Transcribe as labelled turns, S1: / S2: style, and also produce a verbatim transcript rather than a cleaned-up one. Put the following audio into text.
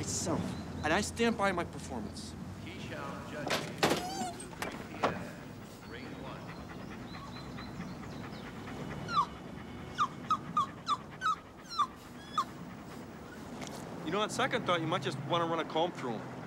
S1: myself, and I stand by my performance.
S2: He shall judge you to three P M Ring one.
S1: You know, on second thought, you might just want to run a comb through him.